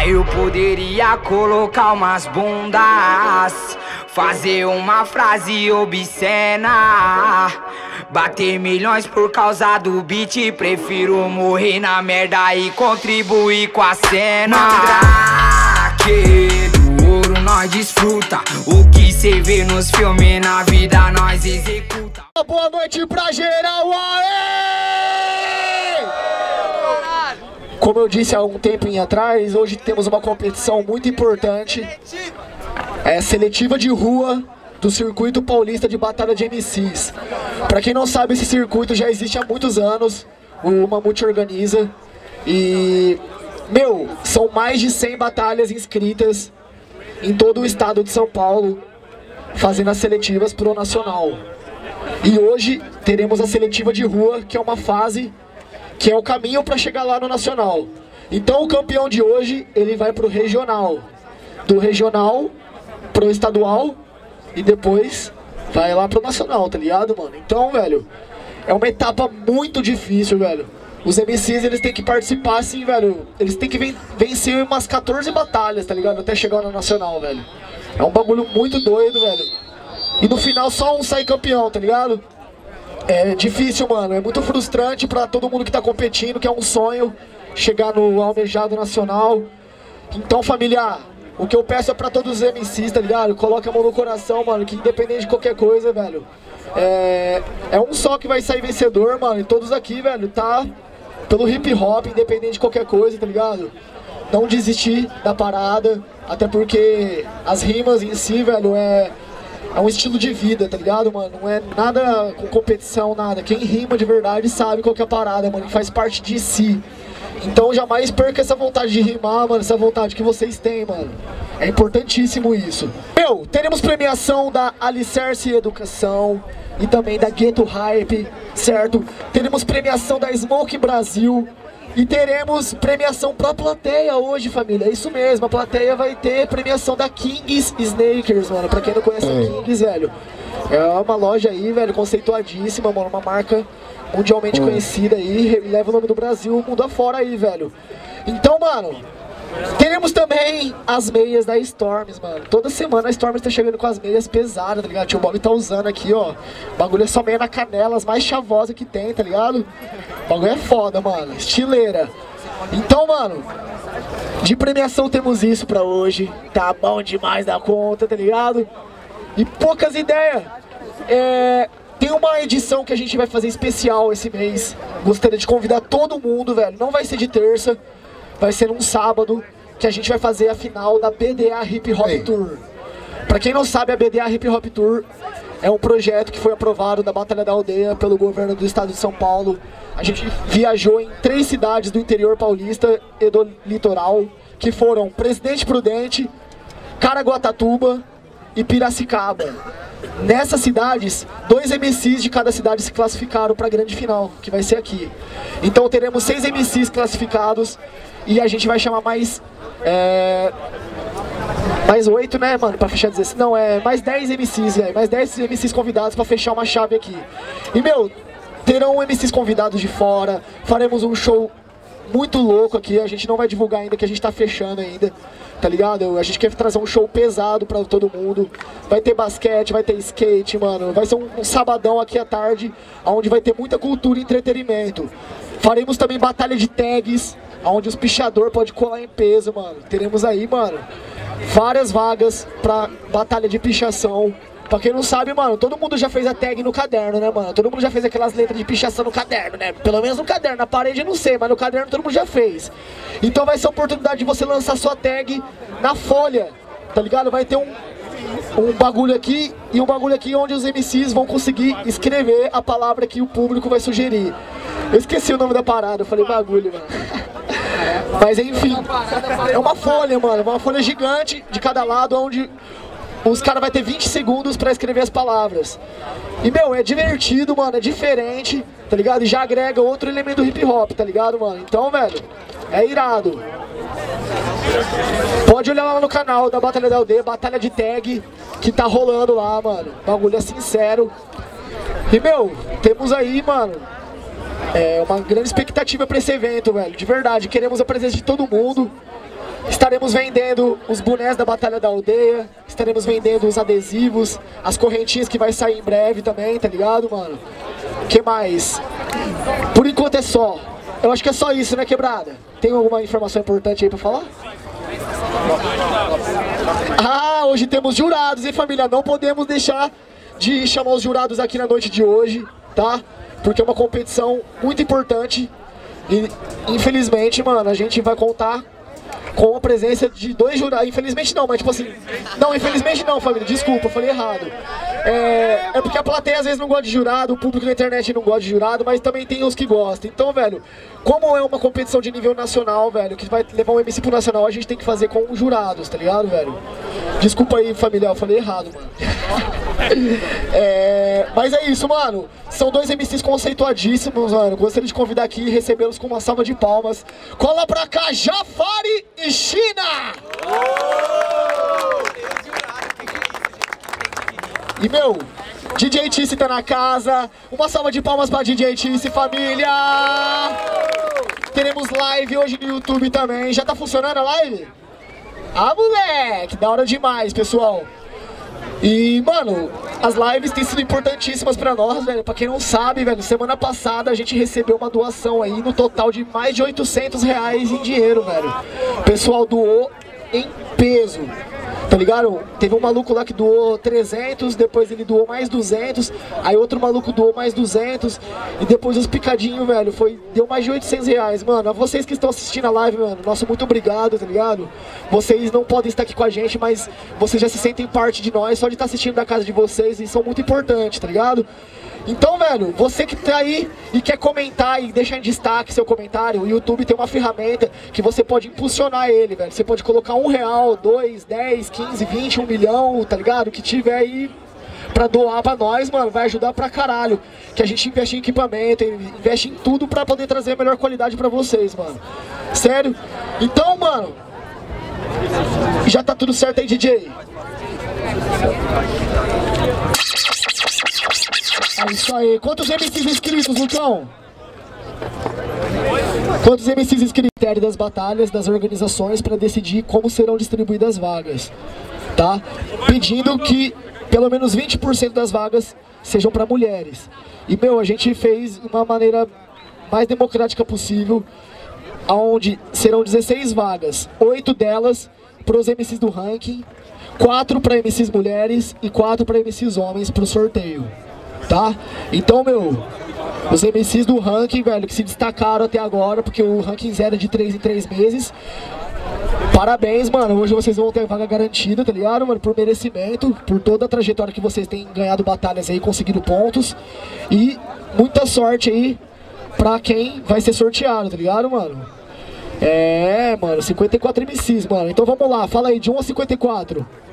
Pai, eu poderia colocar umas bundas, fazer uma frase obscena, bater milhões por causa do beat. Prefiro morrer na merda e contribuir com a cena. Mandrake do ouro nós desfruta, o que cê vê nos filmes na vida nós executa. Boa noite pra geral, aê! Como eu disse há um tempinho atrás, hoje temos uma competição muito importante. É seletiva de rua do Circuito Paulista de Batalha de MCs. Pra quem não sabe, esse circuito já existe há muitos anos. O Mamute organiza. E, meu, são mais de 100 batalhas inscritas em todo o estado de São Paulo, fazendo as seletivas pro Nacional. E hoje teremos a seletiva de rua, que é uma fase que é o caminho para chegar lá no Nacional. Então o campeão de hoje, ele vai pro regional. Do regional pro estadual e depois vai lá pro Nacional, tá ligado, mano? Então, velho, é uma etapa muito difícil, velho. Os MCs, eles têm que participar, assim, velho. Eles têm que vencer umas 14 batalhas, tá ligado? Até chegar no Nacional, velho. É um bagulho muito doido, velho. E no final só um sai campeão, tá ligado? É difícil, mano. É muito frustrante pra todo mundo que tá competindo, que é um sonho chegar no almejado nacional. Então, família, o que eu peço é pra todos os MCs, tá ligado? Coloca a mão no coração, mano, que independente de qualquer coisa, velho, é um só que vai sair vencedor, mano. E todos aqui, velho, tá pelo hip hop, independente de qualquer coisa, tá ligado? Não desistir da parada, até porque as rimas em si, velho, é um estilo de vida, tá ligado, mano? Não é nada com competição, nada. Quem rima de verdade sabe qual que é a parada, mano, faz parte de si. Então jamais perca essa vontade de rimar, mano, essa vontade que vocês têm, mano. É importantíssimo isso. Meu, teremos premiação da Alicerce Educação e também da Ghetto Hype, certo? Teremos premiação da Smoke Brasil. E teremos premiação pra plateia hoje, família. É isso mesmo, a plateia vai ter premiação da Kings Snakers, mano. Pra quem não conhece a Kings, velho, é uma loja aí, velho, conceituadíssima, mano. Uma marca mundialmente conhecida aí, leva o nome do Brasil, mundo afora aí, velho. Então, mano, teremos também as meias da Storms, mano. Toda semana a Storms tá chegando com as meias pesadas, tá ligado? Tio Bob tá usando aqui, ó. O bagulho é só meia na canela, as mais chavosas que tem, tá ligado? O bagulho é foda, mano. Estileira. Então, mano, de premiação temos isso pra hoje. Tá bom demais da conta, tá ligado? E poucas ideias. Tem uma edição que a gente vai fazer especial esse mês. Gostaria de convidar todo mundo, velho. Não vai ser de terça. Vai ser num sábado, que a gente vai fazer a final da BDA Hip Hop Tour. Pra quem não sabe, a BDA Hip Hop Tour é um projeto que foi aprovado da Batalha da Aldeia pelo governo do estado de São Paulo. A gente viajou em 3 cidades do interior paulista e do litoral, que foram Presidente Prudente, Caraguatatuba e Piracicaba. Nessas cidades, 2 MCs de cada cidade se classificaram para a grande final, que vai ser aqui. Então teremos 6 MCs classificados e a gente vai chamar mais 8, né, mano, pra fechar 16. Não, mais 10 MCs, velho, mais 10 MCs convidados pra fechar uma chave aqui. E, meu, terão MCs convidados de fora, faremos um show muito louco aqui, a gente não vai divulgar ainda, que a gente tá fechando ainda, tá ligado? A gente quer trazer um show pesado pra todo mundo. Vai ter basquete, vai ter skate, mano. Vai ser um sabadão aqui à tarde, onde vai ter muita cultura e entretenimento. Faremos também batalha de tags, onde os pichador pode colar em peso, mano. Teremos aí, mano, várias vagas pra batalha de pichação. Pra quem não sabe, mano, todo mundo já fez a tag no caderno, né, mano? Todo mundo já fez aquelas letras de pichação no caderno, né? Pelo menos no caderno, na parede eu não sei, mas no caderno todo mundo já fez. Então vai ser a oportunidade de você lançar sua tag na folha, tá ligado? Vai ter um bagulho aqui e um bagulho aqui onde os MCs vão conseguir escrever a palavra que o público vai sugerir. Eu esqueci o nome da parada, eu falei bagulho, mano. Mas enfim, é uma folha, mano, uma folha gigante de cada lado, onde os caras vão ter 20 segundos pra escrever as palavras. E, meu, é divertido, mano, é diferente, tá ligado? E já agrega outro elemento do hip hop, tá ligado, mano? Então, velho, é irado. Pode olhar lá no canal da Batalha da Aldeia, Batalha de Tag, que tá rolando lá, mano. O bagulho é sincero. E, meu, temos aí, mano, uma grande expectativa pra esse evento, velho. De verdade, queremos a presença de todo mundo. Estaremos vendendo os bonés da Batalha da Aldeia, estaremos vendendo os adesivos, as correntinhas que vai sair em breve também, tá ligado, mano? Que mais? Por enquanto é só. Eu acho que é só isso, né, Quebrada? Tem alguma informação importante aí pra falar? Ah, hoje temos jurados, hein, família? Não podemos deixar de chamar os jurados aqui na noite de hoje, tá? Porque é uma competição muito importante e, infelizmente, mano, a gente vai contar com a presença de 2 jurados. Infelizmente não, mas tipo assim... Não, infelizmente não, família, desculpa, eu falei errado. É porque a plateia às vezes não gosta de jurado, o público na internet não gosta de jurado, mas também tem os que gostam. Então, velho, como é uma competição de nível nacional, velho, que vai levar um MC pro nacional, a gente tem que fazer com jurados, tá ligado, velho? Desculpa aí, família, eu falei errado, mano. Mas é isso, mano. São 2 MCs conceituadíssimos, mano. Gostaria de convidar aqui e recebê-los com uma salva de palmas. Cola pra cá, Jafari e China! E meu, DJ Tice tá na casa. Uma salva de palmas pra DJ Tice, família! Teremos live hoje no YouTube também. Já tá funcionando a live? Ah, moleque! Da hora demais, pessoal. E, mano, as lives têm sido importantíssimas pra nós, velho. Pra quem não sabe, velho, semana passada a gente recebeu uma doação aí no total de mais de R$800 em dinheiro, velho. O pessoal doou em peso, tá ligado? Teve um maluco lá que doou 300, depois ele doou mais 200, aí outro maluco doou mais 200, e depois os picadinhos, velho, deu mais de R$800. Mano, a vocês que estão assistindo a live, mano, nosso muito obrigado, tá ligado? Vocês não podem estar aqui com a gente, mas vocês já se sentem parte de nós, só de estar assistindo da casa de vocês, e são muito importantes, tá ligado? Então, velho, você que tá aí e quer comentar e deixar em destaque seu comentário, o YouTube tem uma ferramenta que você pode impulsionar ele, velho. Você pode colocar R$1, 2, 10, 15, 20, 1 milhão, tá ligado? O que tiver aí pra doar pra nós, mano, vai ajudar pra caralho. Que a gente investe em equipamento, investe em tudo pra poder trazer a melhor qualidade pra vocês, mano. Sério? Então, mano, já tá tudo certo aí, DJ? É isso aí. Quantos MCs inscritos, Lucão? Quantos MCs inscritos? Critério das batalhas das organizações para decidir como serão distribuídas as vagas, tá? Pedindo que pelo menos 20% das vagas sejam para mulheres. E, meu, a gente fez uma maneira mais democrática possível, onde serão 16 vagas, 8 delas para os MCs do ranking, 4 para MCs mulheres e 4 para MCs homens para o sorteio. Tá? Então, meu, os MCs do ranking, velho, que se destacaram até agora, porque o ranking zero é de 3 em 3 meses. Parabéns, mano, hoje vocês vão ter vaga garantida, tá ligado, mano? Por merecimento, por toda a trajetória que vocês têm ganhado batalhas aí, conseguido pontos. E muita sorte aí pra quem vai ser sorteado, tá ligado, mano? Mano, 54 MCs, mano. Então vamos lá, fala aí, de 1 a 54.